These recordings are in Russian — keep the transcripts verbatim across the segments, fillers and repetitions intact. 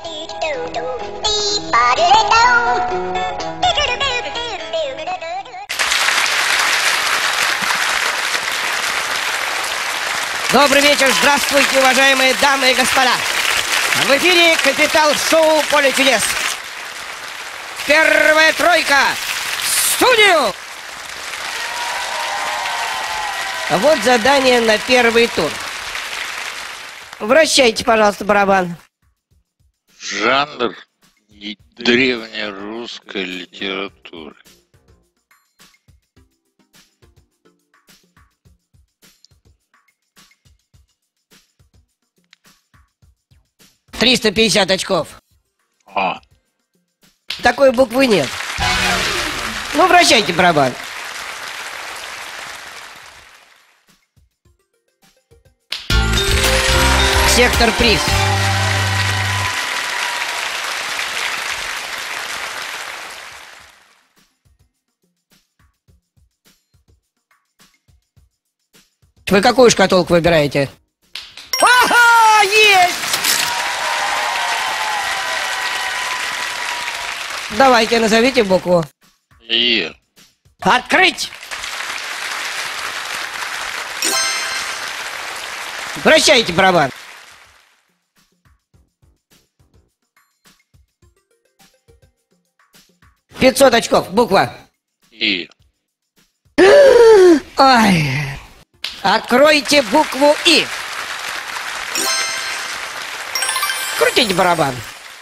Добрый вечер, здравствуйте, уважаемые дамы и господа. В эфире Капитал-шоу «Поле чудес». Первая тройка в студию. Вот задание на первый тур. Вращайте, пожалуйста, барабан. Жанр древнерусской литературы. триста пятьдесят очков. А. Такой буквы нет. Ну, вращайте барабан. Сектор приз. Вы какую шкатулку выбираете? Ага, есть! Давайте, назовите букву. Е. Открыть! Вращайте барабан. пятьсот очков. Буква. И. Ай. Откройте букву И. Крутите барабан.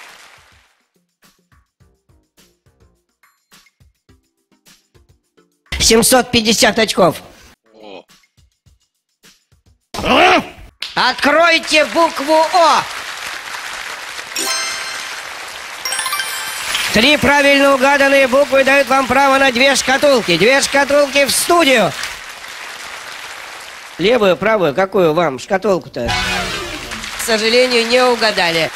семьсот пятьдесят очков. О. Откройте букву О. Три правильно угаданные буквы дают вам право на две шкатулки. Две шкатулки в студию. Левую, правую, какую вам шкатулку-то? К сожалению, не угадали.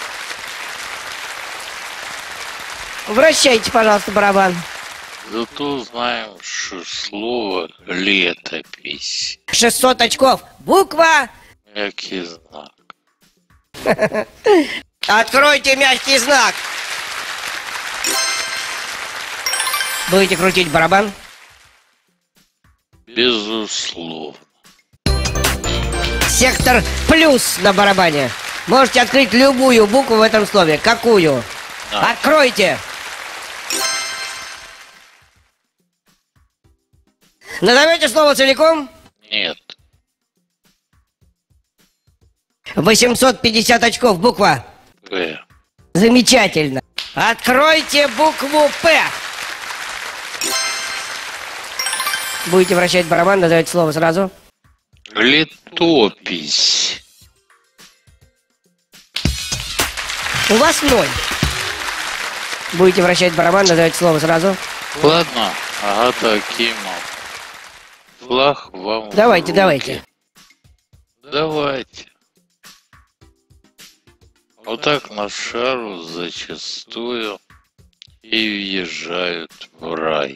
Вращайте, пожалуйста, барабан. Зато знаем, что слово летопись. шестьсот очков. Буква. Мягкий знак. Откройте мягкий знак. Будете крутить барабан? Безусловно. Сектор плюс на барабане. Можете открыть любую букву в этом слове. Какую? Да. Откройте. Назовете слово целиком? Нет. восемьсот пятьдесят очков. Буква. П. Замечательно. Откройте букву П. Будете вращать барабан, назовете слово сразу. Летопись. У вас ноль. Будете вращать барабан, назовете слово сразу. Ладно, Агата Акимова. Флаг вам в Давайте, руки. давайте. Давайте. Вот так на шару зачастую и въезжают в рай.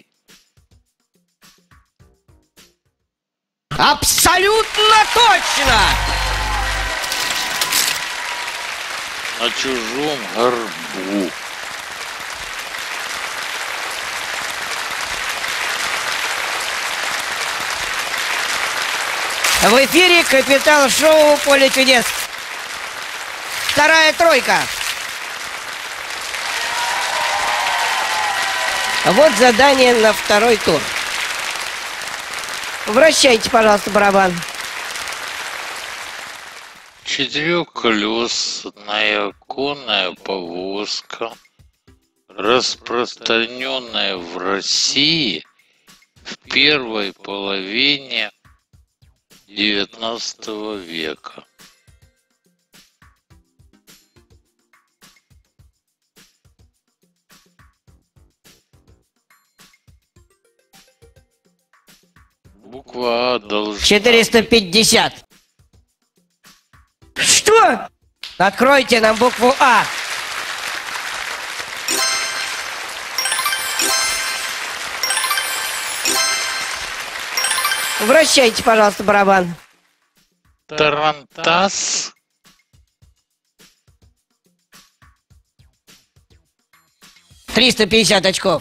Абсолютно точно! На чужом горбу. В эфире Капитал-шоу «Поле чудес». Вторая тройка. Вот задание на второй тур. Вращайте, пожалуйста, барабан. Четырехколесная конная повозка, распространенная в России в первой половине девятнадцатого века. Буква А должна... четыреста пятьдесят. Что? Откройте нам букву А. Вращайте, пожалуйста, барабан. Тарантас. триста пятьдесят очков.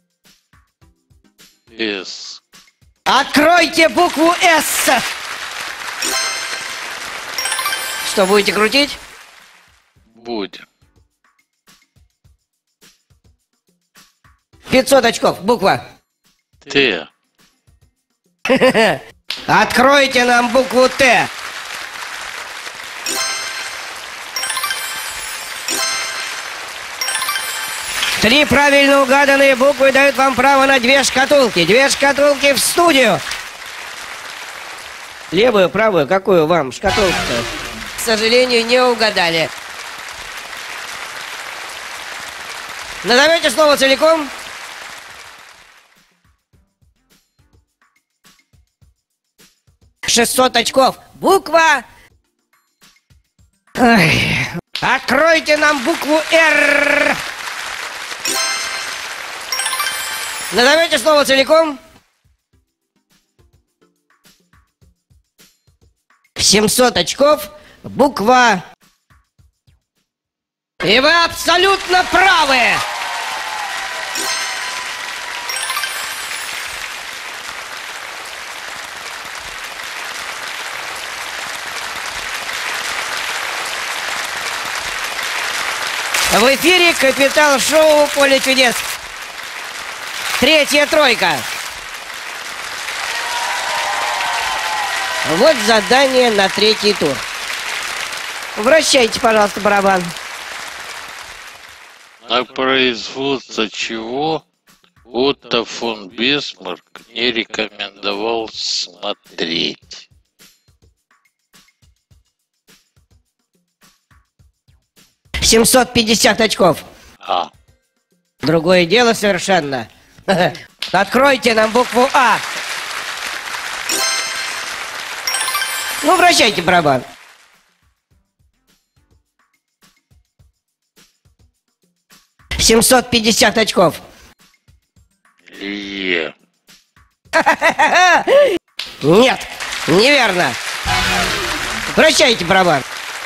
С. Откройте букву «С». Что, будете крутить? Будем. пятьсот очков. Буква. Т. Откройте нам букву «Т». Три правильно угаданные буквы дают вам право на две шкатулки. Две шкатулки в студию. Левую, правую, какую вам шкатулку-то? К сожалению, не угадали. Назовете слово целиком? шестьсот очков. Буква... Ой. Откройте нам букву «Р». Назовете слово целиком? семьсот очков. Буква... И вы абсолютно правы! В эфире Капитал-шоу «Поле чудес». Третья тройка. Вот задание на третий тур. Вращайте, пожалуйста, барабан. На производство чего Отто фон Бисмарк не рекомендовал смотреть? семьсот пятьдесят очков. А. Другое дело совершенно. Откройте нам букву «А». Ну, вращайте барабан. семьсот пятьдесят очков. Е. Нет, неверно. Вращайте барабан.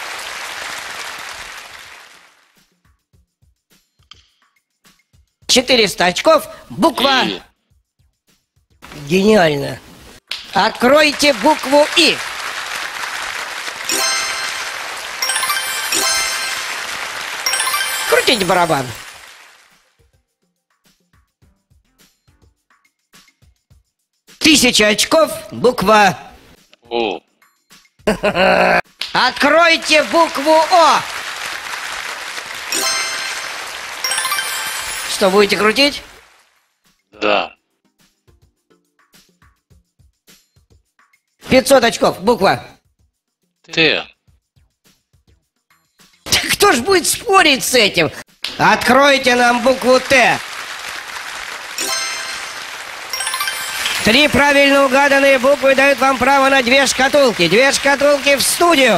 четыреста очков. Буква... И. Гениально. Откройте букву «И». Крутите барабан. Тысяча очков. Буква... О. Откройте букву «О». Что, будете крутить? Да. пятьсот очков. Буква... Т. Кто ж будет спорить с этим? Откройте нам букву «Т». Три правильно угаданные буквы дают вам право на две шкатулки. Две шкатулки в студию.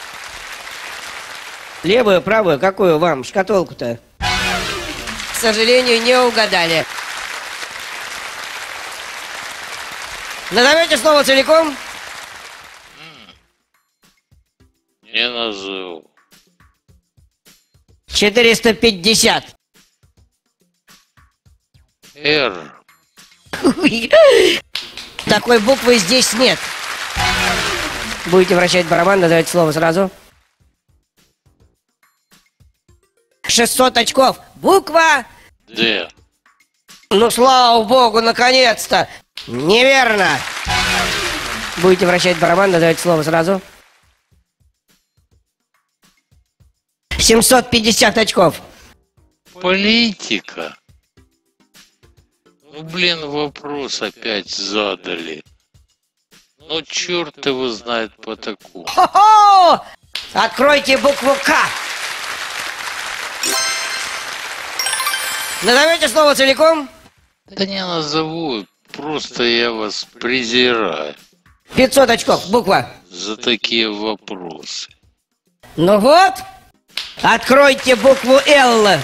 Левую, правую, какую вам шкатулку-то? К сожалению, не угадали. Назовете слово целиком? Не назову. четыреста пятьдесят. Р. Такой буквы здесь нет. Будете вращать барабан, назовите слово сразу. шестьсот очков. Буква... Д. Ну, слава богу, наконец-то. Неверно. Будете вращать барабан, назовите слово сразу. семьсот пятьдесят очков. Политика. Ну, блин, вопрос опять задали. Ну, черт его знает по такому. Хо-хо! Откройте букву «К». Назовете слово целиком? Да не назову, просто я вас презираю пятьсот очков. Буква. за такие вопросы. Ну вот. Откройте букву «Л».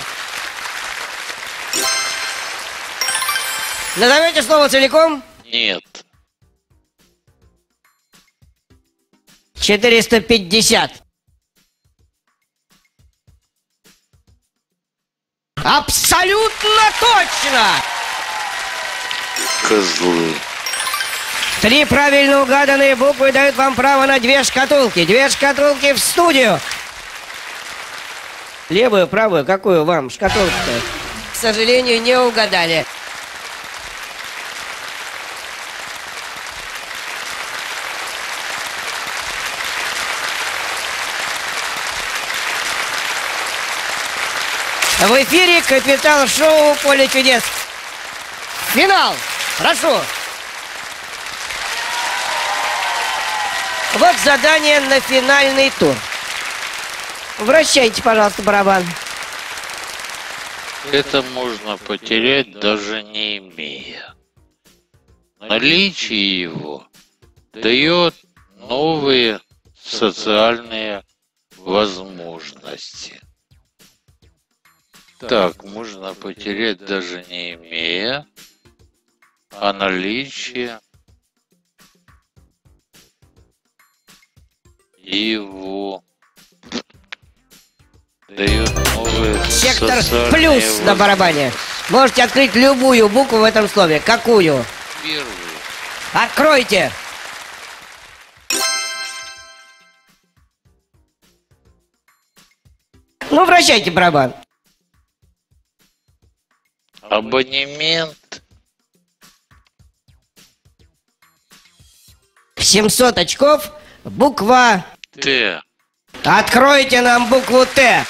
Назовете слово целиком? Нет. четыреста пятьдесят. Абсолютно точно! Козлы. Три правильно угаданные буквы дают вам право на две шкатулки. Две шкатулки в студию. Левую, правую, какую вам шкатулку-то? К сожалению, не угадали. В эфире капитал-шоу «Поле чудес». Финал! Прошу! Вот задание на финальный тур. Вращайте, пожалуйста, барабан. Это можно потерять, даже не имея. Наличие его дает новые социальные возможности. Так, можно потерять, даже не имея, а наличие его дает новые Сектор социальные плюс на барабане. возможности. Можете открыть любую букву в этом слове. Какую? Первую. Откройте! Ну, вращайте барабан. Абонемент. семьсот очков. Буква. Т. Откройте нам букву Т.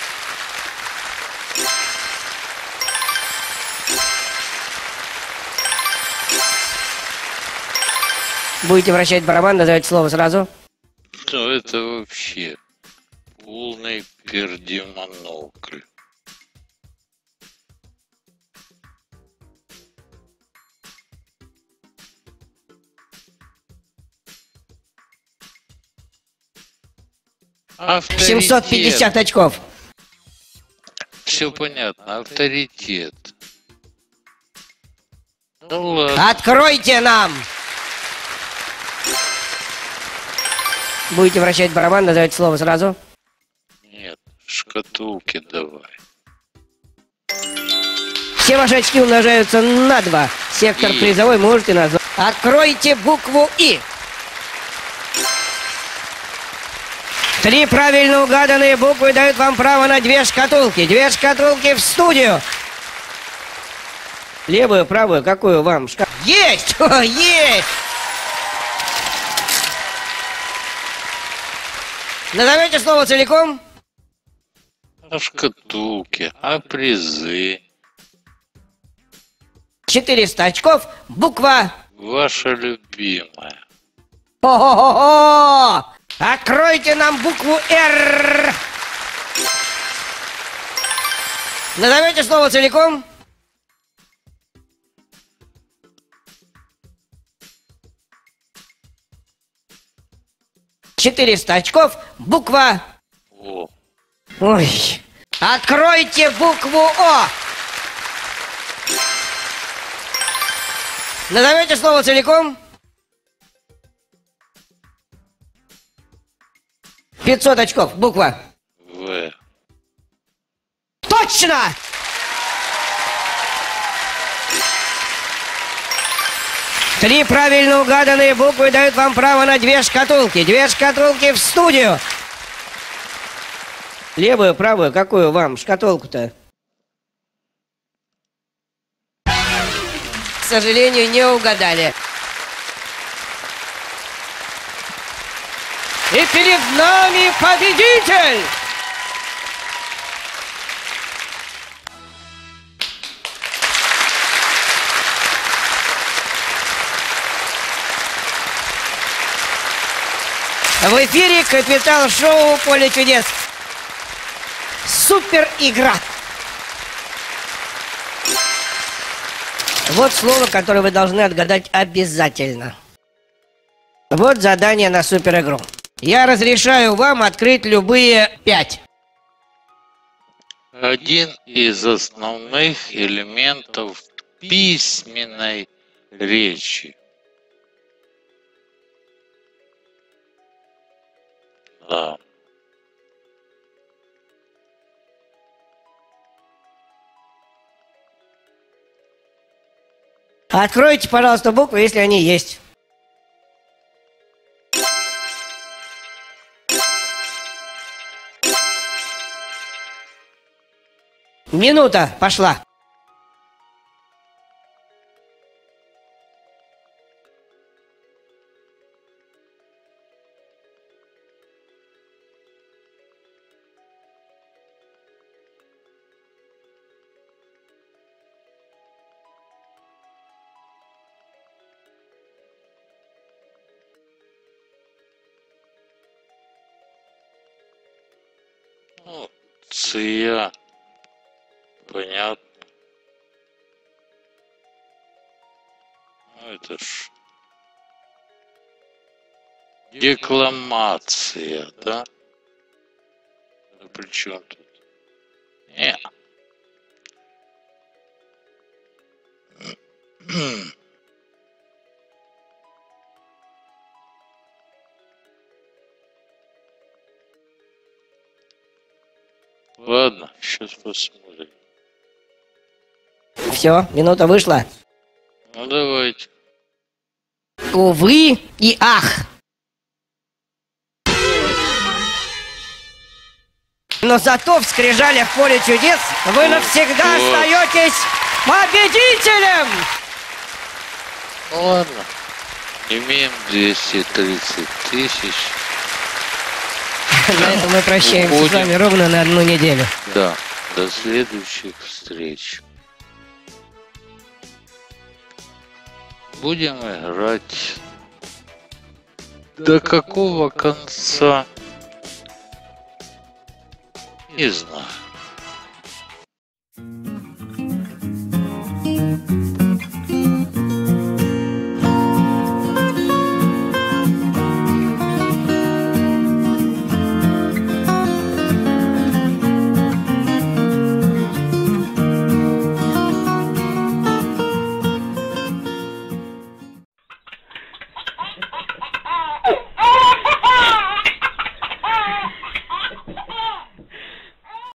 Будете вращать барабан, назовите слово сразу. Ну, это вообще полный пердемонокль. Авторитет. семьсот пятьдесят очков. Все понятно. Авторитет. Ну ладно. Откройте нам. Будете вращать барабан, назовите слово сразу. Нет, шкатулки давай. Все ваши очки умножаются на два. Сектор И. призовой можете назвать. Откройте букву И. Три правильно угаданные буквы дают вам право на две шкатулки. Две шкатулки в студию. Левую, правую, какую вам? Шка... Есть! О, есть! Назовете слово целиком? А шкатулки, а призы. четыреста очков. Буква. Ваша любимая. О-хо-хо-хо! Откройте нам букву Р. Назовете слово целиком? четыреста очков. Буква. О, Ой. Откройте букву О. Назовете слово целиком? пятьсот очков. Буква. В. Точно! Три правильно угаданные буквы дают вам право на две шкатулки. Две шкатулки в студию. Левую, правую, какую вам шкатулку-то? К сожалению, не угадали. И перед нами победитель! В эфире капитал-шоу «Поле чудес». Супер игра. Вот слово, которое вы должны отгадать обязательно. Вот задание на супер игру. Я разрешаю вам открыть любые пять. Один из основных элементов письменной речи. Да. Откройте, пожалуйста, буквы, если они есть. Минута пошла. Ну, ция. Понятно. Ну, это ж декламация, да? Ну, при чем тут? Не. Ладно, сейчас посмотрим. Все, минута вышла. Ну давайте. Увы и ах. Но зато в скрижалях поле чудес вы навсегда Вот. остаетесь победителем! Ну ладно. Имеем двести тридцать тысяч. На этом мы прощаемся с Уходим. вами ровно на одну неделю. Да. До следующих встреч. Будем играть до какого конца? Не знаю.